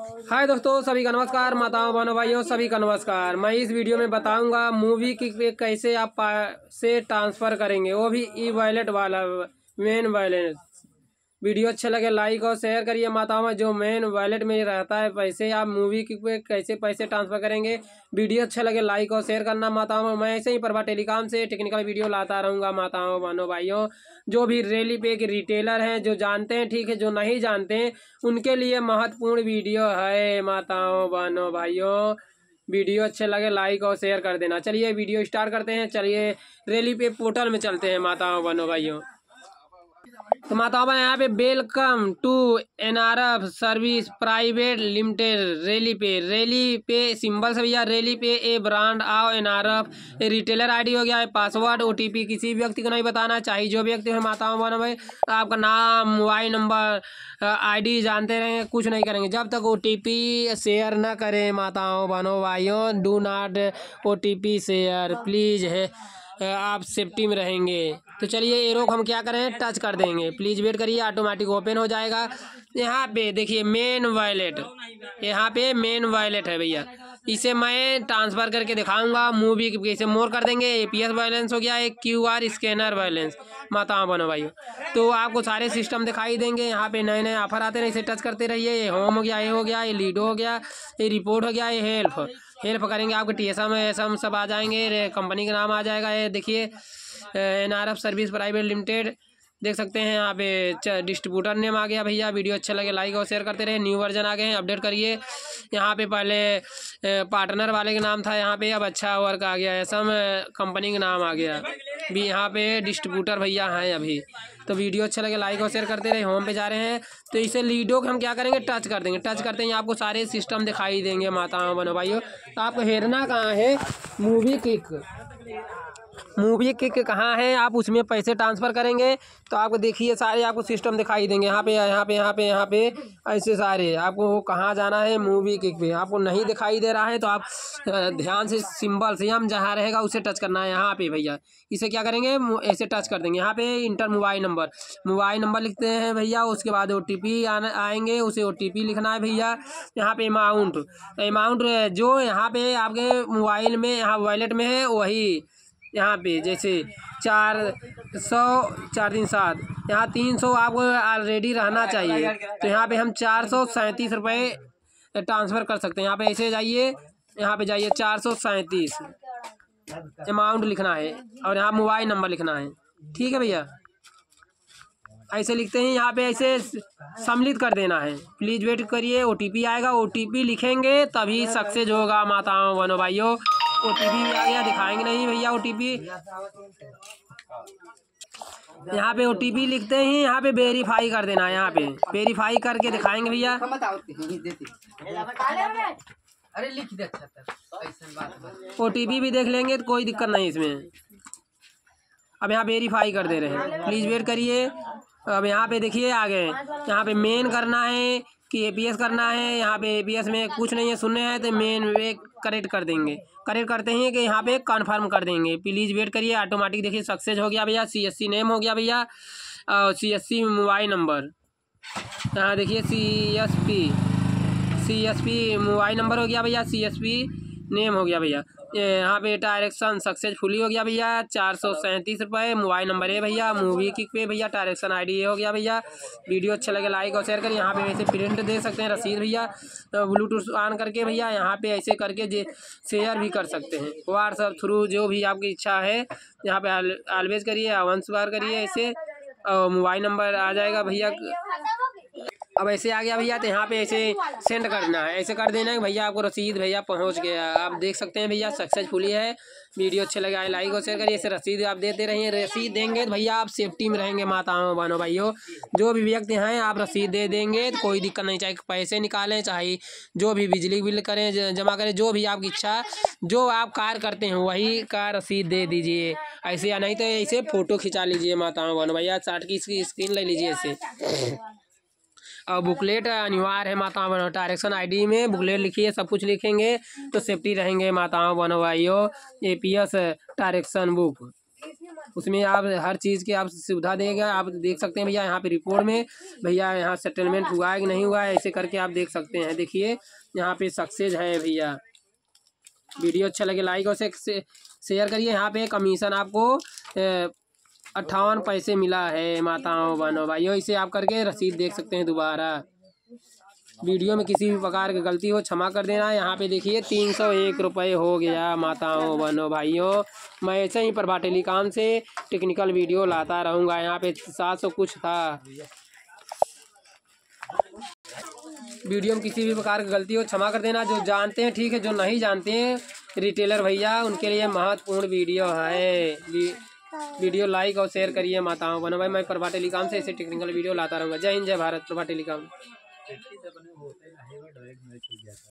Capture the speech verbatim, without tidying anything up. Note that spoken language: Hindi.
हाय दोस्तों, सभी का नमस्कार। माताओं बहनों भाइयों सभी का नमस्कार। मैं इस वीडियो में बताऊंगा मूवी की पे कैसे आप से ट्रांसफ़र करेंगे, वो भी ई वॉलेट वाला मेन वॉलेट। वीडियो अच्छा लगे लाइक और शेयर करिए। माताओं में जो मेन वॉलेट में रहता है पैसे, आप मूवी की पे कैसे पैसे ट्रांसफ़र करेंगे। वीडियो अच्छा लगे लाइक और शेयर करना। माताओं में मैं ऐसे ही प्रभा टेलीकॉम से टेक्निकल वीडियो लाता रहूँगा। माताओं बहनों भाइयों, जो भी रेली पे के रिटेलर हैं, जो जानते हैं ठीक है, जो नहीं जानते हैं उनके लिए महत्वपूर्ण वीडियो है। माताओं बहनों भाइयों, वीडियो अच्छे लगे लाइक और शेयर कर देना। चलिए वीडियो स्टार्ट करते हैं। चलिए रेली पे पोर्टल में चलते हैं। माताओं बहनों भाइयों, तो माताओं बहनों यहाँ पे welcome to NRF service private limited Relipay. Relipay symbol से भैया रेली पे ए ब्रांड आओ एनआरएफ रिटेलर आईडी हो गया है। पासवर्ड ओटीपी किसी व्यक्ति को नहीं बताना चाहिए। जो व्यक्ति है माताओं बहनों भाई, आपका नाम मोबाइल नंबर आईडी जानते रहेंगे, कुछ नहीं करेंगे जब तक ओटीपी शेयर ना करें। माताओं बहनों भाइयों, do not OTP share please है, आप सेफ्टी में रहेंगे। तो चलिए एरो को हम क्या करें, टच कर देंगे। प्लीज़ वेट करिए, ऑटोमेटिक ओपन हो जाएगा। यहाँ पे देखिए मेन वॉलेट, यहाँ पे मेन वॉलेट है भैया। इसे मैं ट्रांसफ़र करके दिखाऊंगा। मूवी के इसे मोर कर देंगे। एपीएस बैलेंस हो गया, एक क्यूआर स्कैनर बैलेंस। माताओं बहनों भाइयों, तो आपको सारे सिस्टम दिखाई देंगे। यहाँ पे नए नए ऑफर आते हैं, इसे टच करते रहिए। ये होम हो गया, ये हो गया, ये लीडो हो गया, ये रिपोर्ट हो गया, ये हेल्प हेल्प करेंगे। आपके T S M S M सब आ जाएंगे, कंपनी का नाम आ जाएगा। ये देखिए एनआरएफ सर्विस प्राइवेट लिमिटेड देख सकते हैं। यहाँ पे डिस्ट्रीब्यूटर नेम आ गया भैया। वीडियो अच्छा लगे लाइक और शेयर करते रहे। न्यू वर्जन आ गए हैं, अपडेट करिए। यहाँ पे पहले पार्टनर वाले का नाम था, यहाँ पे अब अच्छा वर्क आ गया है। सम कंपनी का नाम आ गया भी। यहाँ पे डिस्ट्रीब्यूटर भैया हैं अभी। तो वीडियो अच्छा लगे लाइक और शेयर करते रहे। होम पे जा रहे हैं, तो इसे लीडो को हम क्या करेंगे, टच कर देंगे। टच करते हैं आपको सारे सिस्टम दिखाई देंगे। माताओं बहनों भाइयों, तो आपको हेरना कहाँ है, मूवी किक मूवी किक कहाँ है, आप उसमें पैसे ट्रांसफ़र करेंगे तो आपको देखिए सारे आपको सिस्टम दिखाई देंगे। यहाँ पे यहाँ पे यहाँ पे यहाँ पे ऐसे सारे आपको कहाँ जाना है, मूवी किक पे। आपको नहीं दिखाई दे रहा है तो आप ध्यान से सिंबल से हम जहाँ रहेगा उसे टच करना है। यहाँ पे भैया इसे क्या करेंगे, ऐसे टच कर देंगे। यहाँ पे enter mobile number mobile number लिखते हैं भैया। उसके बाद ओ टी पी आएंगे, उसे ओ टी पी लिखना है भैया। यहाँ पे अमाउंट अमाउंट जो यहाँ पे आपके मोबाइल में यहाँ वॉलेट में है वही यहाँ पे, जैसे चार सौ चार तीन सात, यहाँ तीन सौ आपको ऑलरेडी रहना चाहिए। तो यहाँ पे हम चार सौ सैंतीस रुपये ट्रांसफ़र कर सकते हैं। यहाँ पे ऐसे जाइए, यहाँ पे जाइए, चार सौ सैंतीस अमाउंट लिखना है और यहाँ मोबाइल नंबर लिखना है। ठीक है भैया, ऐसे लिखते हैं। यहाँ पे ऐसे सम्मिलित कर देना है। प्लीज़ वेट करिए, ओटीपी आएगा। ओटीपी लिखेंगे तभी सक्सेस होगा। माताओं बहनों भाइयों, ओटीपी भी आ गया, दिखाएंगे नहीं भैया ओटीपी। यहाँ पे ओटीपी लिखते ही यहाँ पे वेरीफाई कर देना है। यहाँ पे वेरीफाई करके दिखाएंगे भैया। ओटीपी भी देख लेंगे तो कोई दिक्कत नहीं इसमें। अब यहाँ वेरीफाई कर दे रहे हैं, प्लीज़ वेट करिए। अब यहाँ पे देखिए आ गए। यहाँ पे मेन करना है कि एपीएस करना है। यहाँ पे एपीएस में कुछ नहीं है, सुनने हैं तो मेन वे करेक्ट कर देंगे। करेक्ट करते हैं कि यहाँ पे कंफर्म कर देंगे। प्लीज़ वेट करिए, ऑटोमेटिक देखिए सक्सेस हो गया भैया। सीएससी नेम हो गया भैया और सीएससी मोबाइल नंबर। यहाँ देखिए सीएसपी सीएसपी मोबाइल नंबर हो गया भैया। सीएसपी नेम हो गया भैया। यहाँ पे डायरेक्शन सक्सेसफुली हो गया भैया। चार सौ सैंतीस रुपये मोबाइल नंबर है भैया। मूवी किक पे भैया डायरेक्शन आईडी ये हो गया भैया। वीडियो अच्छा लगे लाइक और शेयर करिए। यहाँ पे वैसे प्रिंट दे सकते हैं रसीद भैया, ब्लूटूथ ऑन करके भैया। यहाँ पे ऐसे करके जे शेयर भी कर सकते हैं व्हाट्सएप थ्रू, जो भी आपकी इच्छा है। यहाँ पे ऑलवेज करिए, वंस बार करिए ऐसे, और मोबाइल नंबर आ जाएगा भैया। अब ऐसे आ गया भैया, तो यहाँ पे ऐसे सेंड करना है। ऐसे कर देना है भैया, आपको रसीद भैया पहुँच गया। आप देख सकते हैं भैया सक्सेसफुली है। वीडियो अच्छे लगे लाइक और शेयर करिए। ऐसे रसीद आप देते रहिए। रसीद देंगे तो भैया आप सेफ्टी में रहेंगे। माताओं बहनों भाइयों, जो भी व्यक्ति हैं आप रसीद दे देंगे तो कोई दिक्कत नहीं। चाहे पैसे निकालें, चाहे जो भी बिजली बिल करें, जमा करें, जो भी आपकी इच्छा, जो आप कार्य करते हैं वही का रसीद दे दीजिए ऐसे। या नहीं तो ऐसे फ़ोटो खिंचा लीजिए। माताओं बहनों भैया, चार्ट की इसकी स्क्रीन ले लीजिए ऐसे। और बुकलेट अनिवार्य है माताओं बहनों। डायरेक्शन आईडी में बुकलेट लिखिए, सब कुछ लिखेंगे तो सेफ्टी रहेंगे। माताओं बहनों भाइयों, एपीएस डायरेक्शन बुक उसमें आप हर चीज़ की आप सुविधा देगा। आप देख सकते हैं भैया यहाँ पे रिपोर्ट में भैया यहाँ सेटलमेंट हुआ है कि नहीं हुआ है, ऐसे करके आप देख सकते हैं। देखिए यहाँ पे सक्सेस है भैया। वीडियो अच्छा लगे लाइक और से, से, शेयर करिए। यहाँ पे कमीशन आपको अट्ठावन पैसे मिला है माताओं बहनों भाइयों। इसे आप करके रसीद देख सकते हैं दोबारा। वीडियो में किसी भी प्रकार की गलती हो क्षमा कर देना। यहाँ पे देखिए तीन सौ एक रुपये हो गया माताओं बहनों भाइयों। मैं ऐसे ही प्रभा टेलीकॉम से टेक्निकल वीडियो लाता रहूँगा। यहाँ पे सात सौ कुछ था। वीडियो में किसी भी प्रकार की गलती हो क्षमा कर देना। जो जानते हैं ठीक है, जो नहीं जानते हैं रिटेलर भैया उनके लिए महत्वपूर्ण वीडियो है। वीडियो लाइक और शेयर करिए माताओं बहनों भाई। मैं प्रभा टेलीकॉम से ऐसे टेक्निकल वीडियो लाता रहूँगा। जय हिंद जय भारत। प्रभा टेलीकॉम।